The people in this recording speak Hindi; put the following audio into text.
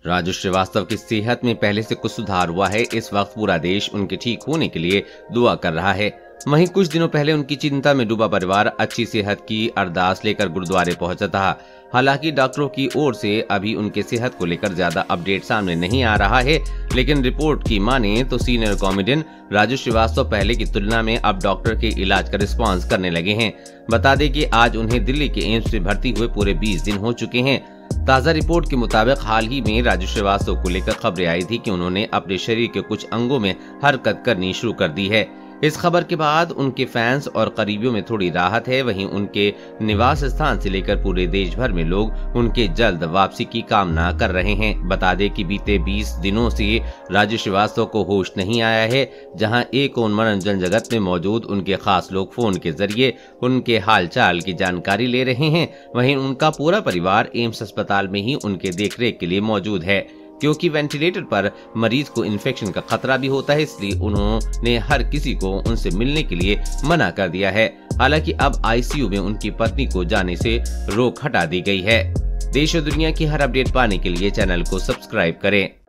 राजू श्रीवास्तव की सेहत में पहले से कुछ सुधार हुआ है। इस वक्त पूरा देश उनके ठीक होने के लिए दुआ कर रहा है। वहीं कुछ दिनों पहले उनकी चिंता में डूबा परिवार अच्छी सेहत की अरदास लेकर गुरुद्वारे पहुंचा था। हालांकि डॉक्टरों की ओर से अभी उनके सेहत को लेकर ज्यादा अपडेट सामने नहीं आ रहा है, लेकिन रिपोर्ट की माने तो सीनियर कॉमेडियन राजू श्रीवास्तव पहले की तुलना में अब डॉक्टर के इलाज का रिस्पांस करने लगे हैं। बता दें कि आज उन्हें दिल्ली के एम्स में भर्ती हुए पूरे 20 दिन हो चुके हैं। ताजा रिपोर्ट के मुताबिक हाल ही में राजू श्रीवास्तव को लेकर खबरें आई थी कि उन्होंने अपने शरीर के कुछ अंगों में हरकत करनी शुरू कर दी है। इस खबर के बाद उनके फैंस और करीबियों में थोड़ी राहत है। वहीं उनके निवास स्थान से लेकर पूरे देश भर में लोग उनके जल्द वापसी की कामना कर रहे हैं। बता दें कि बीते 20 दिनों से राजू श्रीवास्तव को होश नहीं आया है, जहां एक ओर मनोरंजन जगत में मौजूद उनके खास लोग फोन के जरिए उनके हालचाल की जानकारी ले रहे हैं, वहीं उनका पूरा परिवार एम्स अस्पताल में ही उनके देखरेख के लिए मौजूद है। क्योंकि वेंटिलेटर पर मरीज को इन्फेक्शन का खतरा भी होता है, इसलिए उन्होंने हर किसी को उनसे मिलने के लिए मना कर दिया है। हालांकि अब आईसीयू में उनकी पत्नी को जाने से रोक हटा दी गई है। देश और दुनिया की हर अपडेट पाने के लिए चैनल को सब्सक्राइब करें।